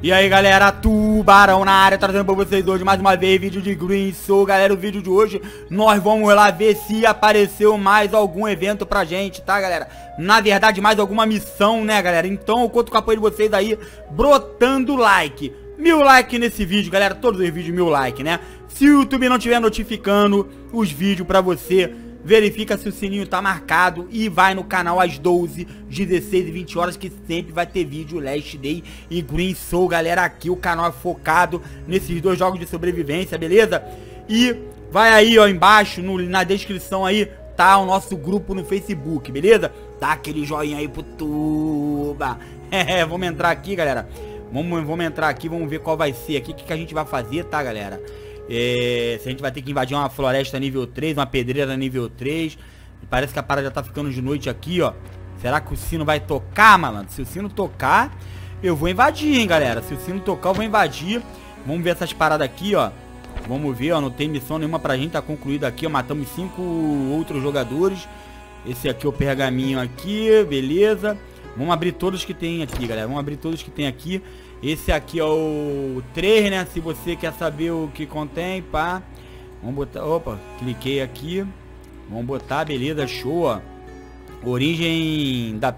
E aí galera, Tubarão na área, trazendo pra vocês hoje mais uma vez vídeo de Green Soul. Galera, o vídeo de hoje nós vamos lá ver se apareceu mais algum evento pra gente, tá galera? Na verdade, mais alguma missão, né galera? Então eu conto com o apoio de vocês aí, brotando like. 1000 likes nesse vídeo, galera, todos os vídeos 1000 likes, né? Se o YouTube não estiver notificando os vídeos pra você, verifica se o sininho tá marcado e vai no canal às 12, 16 e 20 horas que sempre vai ter vídeo Last Day e Green Soul, galera. Aqui o canal é focado nesses dois jogos de sobrevivência, beleza? E vai aí, ó, embaixo, na descrição aí, tá o nosso grupo no Facebook, beleza? Dá aquele joinha aí pro Tuba. Vamos entrar aqui, galera. Vamos entrar aqui, vamos ver qual vai ser aqui, o que a gente vai fazer, tá, galera? Se a gente vai ter que invadir uma floresta nível 3, uma pedreira nível 3. Parece que a parada já tá ficando de noite aqui, ó. Será que o sino vai tocar, malandro? Se o sino tocar, eu vou invadir, hein, galera. Se o sino tocar, eu vou invadir. Vamos ver essas paradas aqui, ó. Vamos ver, ó. Não tem missão nenhuma pra gente, tá concluída aqui, ó. Matamos 5 outros jogadores. Esse aqui é o pergaminho aqui, beleza. Vamos abrir todos que tem aqui, galera. Vamos abrir todos que tem aqui. Esse aqui é o 3, né? Se você quer saber o que contém, pá. Vamos botar... Opa, cliquei aqui. Vamos botar, beleza, show, ó. Origem da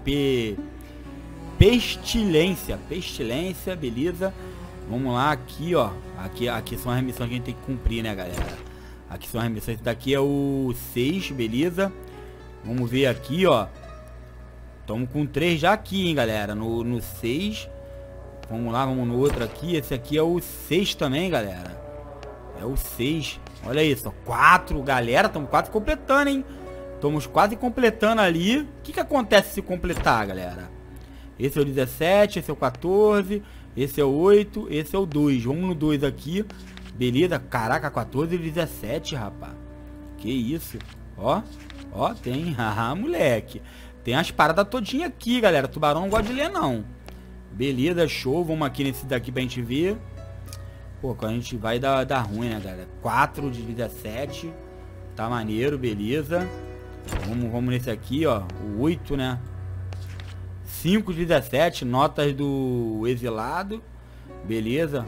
pestilência. Pestilência, beleza. Vamos lá, aqui, ó. Aqui são as missões que a gente tem que cumprir, né, galera? Aqui são as missões. Esse daqui é o 6, beleza. Vamos ver aqui, ó. Estamos com 3 já aqui, hein, galera. No 6... Vamos lá, vamos no outro aqui. Esse aqui é o 6 também, galera. É o 6. Olha isso, ó. 4, galera. Estamos quase completando, hein? Estamos quase completando ali. O que acontece se completar, galera? Esse é o 17, esse é o 14, esse é o 8, esse é o 2. Vamos no 2 aqui. Beleza. Caraca, 14 e 17, rapaz. Que isso. Ó. Ó, tem. Haha, moleque. Tem as paradas todinhas aqui, galera. Tubarão não gosta de ler, não. Beleza, show. Vamos aqui nesse daqui pra gente ver. Pô, quando a gente vai dar ruim, né, galera? 4 de 17. Tá maneiro, beleza. Vamos nesse aqui, ó. O 8, né? 5 de 17. Notas do exilado. Beleza.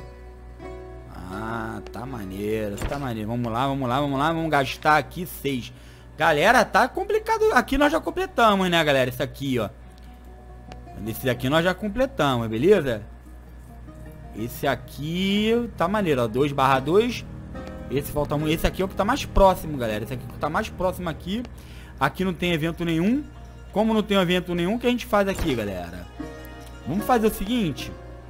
Ah, tá maneiro. Tá maneiro. Vamos lá. Vamos gastar aqui 6. Galera, tá complicado. Aqui nós já completamos, né, galera? Esse aqui, ó. Esse daqui nós já completamos, beleza? Esse aqui tá maneiro, ó. 2/2. Esse falta muito. Esse aqui é o que tá mais próximo, galera. Esse aqui é o que tá mais próximo aqui. Aqui não tem evento nenhum. Como não tem evento nenhum, o que a gente faz aqui, galera? Vamos fazer o seguinte.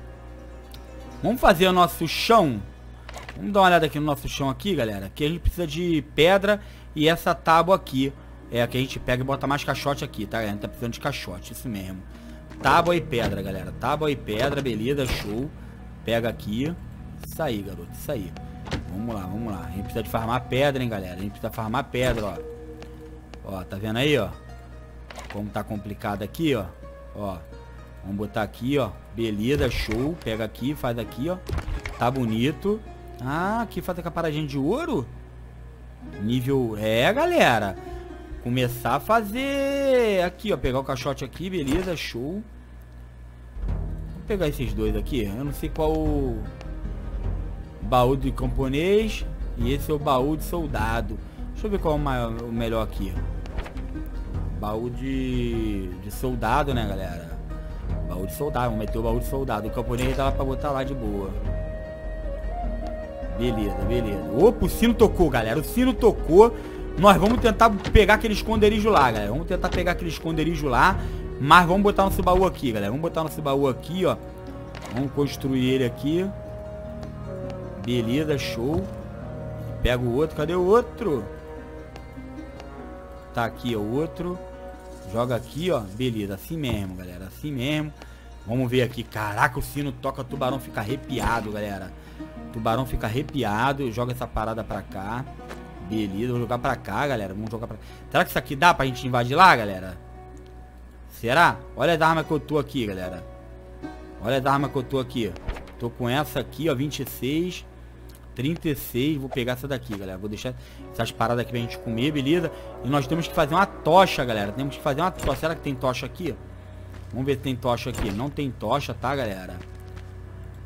Vamos fazer o nosso chão. Vamos dar uma olhada aqui no nosso chão aqui, galera. Que a gente precisa de pedra e essa tábua aqui. É que a gente pega e bota mais caixote aqui, tá? A gente tá precisando de caixote, isso mesmo. Tábua e pedra, galera. Tábua e pedra, beleza, show. Pega aqui. Isso aí, garoto, isso aí. Vamos lá. A gente precisa de farmar pedra, hein, galera. A gente precisa farmar pedra, ó. Ó, tá vendo aí, ó? Como tá complicado aqui, ó. Ó. Vamos botar aqui, ó. Beleza, show. Pega aqui, faz aqui, ó. Tá bonito. Ah, aqui faz a paradinha de ouro. Nível... É, galera. Começar a fazer aqui, ó, pegar o caixote aqui, beleza, show. Vou pegar esses dois aqui, eu não sei qual o baú de camponês e esse é o baú de soldado. Deixa eu ver qual é o melhor aqui. Baú de soldado, né, galera? Baú de soldado, vamos meter o baú de soldado. O camponês dá pra botar lá de boa. Beleza. Opa, o sino tocou, galera, o sino tocou. Nós vamos tentar pegar aquele esconderijo lá, galera. Vamos tentar pegar aquele esconderijo lá. Mas vamos botar nosso baú aqui, galera. Vamos botar nosso baú aqui, ó. Vamos construir ele aqui. Beleza, show. Pega o outro. Cadê o outro? Tá aqui, ó, o outro. Joga aqui, ó. Beleza, assim mesmo, galera. Assim mesmo. Vamos ver aqui. Caraca, o sino toca, o tubarão fica arrepiado, galera. O tubarão fica arrepiado. Joga essa parada pra cá. Beleza, vou jogar pra cá, galera. Vamos jogar pra cá. Será que isso aqui dá pra gente invadir lá, galera? Será? Olha as armas que eu tô aqui, galera. Olha as armas que eu tô aqui. Tô com essa aqui, ó, 26, 36. Vou pegar essa daqui, galera. Vou deixar essas paradas aqui pra gente comer, beleza? E nós temos que fazer uma tocha, galera. Temos que fazer uma tocha. Será que tem tocha aqui? Vamos ver se tem tocha aqui. Não tem tocha, tá, galera?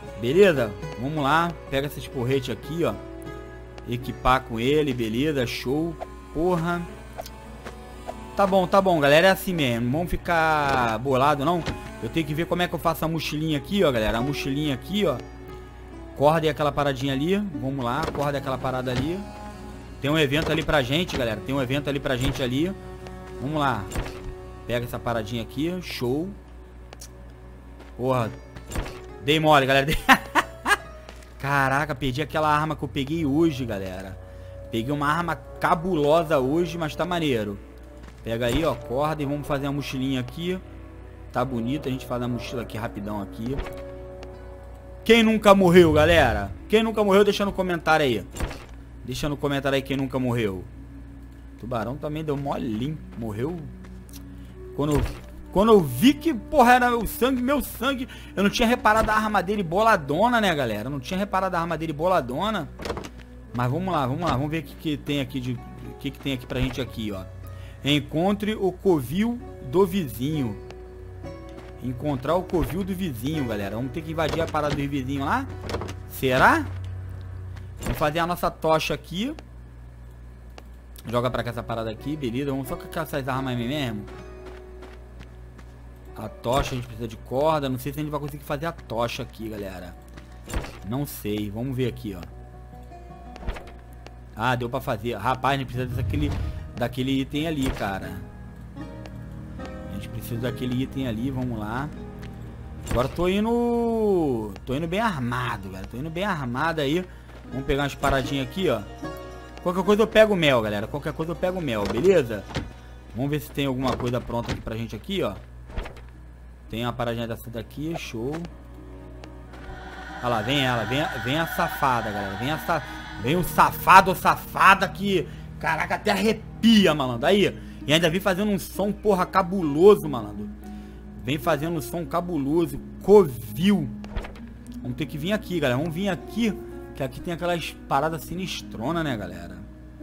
Beleza? Vamos lá. Pega esses porretes aqui, ó. Equipar com ele, beleza? Show. Porra. Tá bom, galera. É assim mesmo. Não vamos ficar bolado, não. Eu tenho que ver como é que eu faço a mochilinha aqui, ó, galera. A mochilinha aqui, ó. Corda e aquela paradinha ali. Vamos lá. Corda e aquela parada ali. Tem um evento ali pra gente, galera. Tem um evento ali pra gente ali. Vamos lá. Pega essa paradinha aqui. Show. Porra. Dei mole, galera. Caraca, perdi aquela arma que eu peguei hoje, galera. Peguei uma arma cabulosa hoje, mas tá maneiro. Pega aí, ó, corda e vamos fazer a mochilinha aqui. Tá bonito, a gente faz a mochila aqui rapidão aqui. Quem nunca morreu, galera? Quem nunca morreu, deixa no comentário aí. Deixa no comentário aí quem nunca morreu. Tubarão também deu molinho. Morreu. Quando eu vi que, porra, era o sangue, meu sangue. Eu não tinha reparado a arma dele boladona, né, galera? Eu não tinha reparado a arma dele boladona. Mas vamos lá. Vamos ver o que tem aqui de... O que tem aqui pra gente aqui, ó. Encontre o covil do vizinho. Encontrar o covil do vizinho, galera. Vamos ter que invadir a parada do vizinho lá. Será? Vamos fazer a nossa tocha aqui. Joga pra cá essa parada aqui, beleza. Vamos só com essas armas mesmo. A tocha, a gente precisa de corda. Não sei se a gente vai conseguir fazer a tocha aqui, galera. Não sei. Vamos ver aqui, ó. Ah, deu pra fazer. Rapaz, a gente precisa daquele item ali, cara. A gente precisa daquele item ali. Vamos lá. Agora tô indo bem armado, galera. Tô indo bem armado aí. Vamos pegar umas paradinhas aqui, ó. Qualquer coisa eu pego o mel, galera. Qualquer coisa eu pego o mel, beleza? Vamos ver se tem alguma coisa pronta aqui pra gente aqui, ó. Tem uma paradinha dessa daqui, show. Olha lá, vem ela, vem a safada, galera. Vem o safado ou safada que... Caraca, até arrepia, malandro. Aí, e ainda vem fazendo um som, porra, cabuloso, malandro. Vem fazendo um som cabuloso. Covil. Vamos ter que vir aqui, galera. Vamos vir aqui, que aqui tem aquelas paradas sinistronas, né, galera?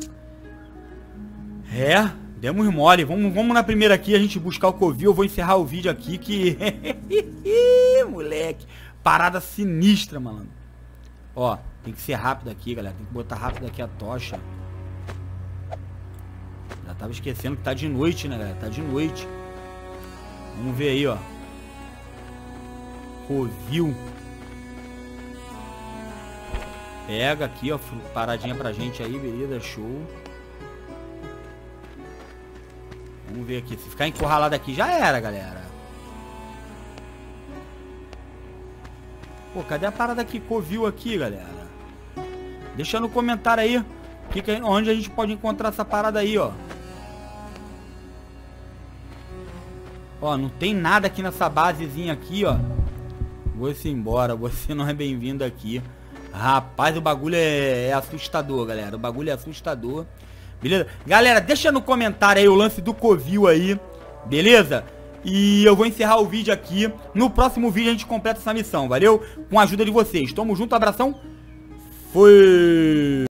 É, demos mole. Vamos na primeira aqui, a gente buscar o covil. Eu vou encerrar o vídeo aqui que... Moleque. Parada sinistra, malandro. Ó, tem que ser rápido aqui, galera. Tem que botar rápido aqui a tocha. Já tava esquecendo que tá de noite, né, galera? Tá de noite. Vamos ver aí, ó. Covil. Pega aqui, ó. Paradinha pra gente aí, beleza? Show. Vamos ver aqui. Se ficar encurralado aqui, já era, galera. Pô, cadê a parada aqui? Covil aqui, galera. Deixa no comentário aí. Onde a gente pode encontrar essa parada aí, ó. Ó, não tem nada aqui nessa basezinha aqui, ó. Vou-se embora. Você não é bem-vindo aqui. Rapaz, o bagulho é assustador, galera. O bagulho é assustador. Beleza? Galera, deixa no comentário aí o lance do covil aí. Beleza? E eu vou encerrar o vídeo aqui. No próximo vídeo a gente completa essa missão, valeu? Com a ajuda de vocês. Tamo junto, abração. Foi!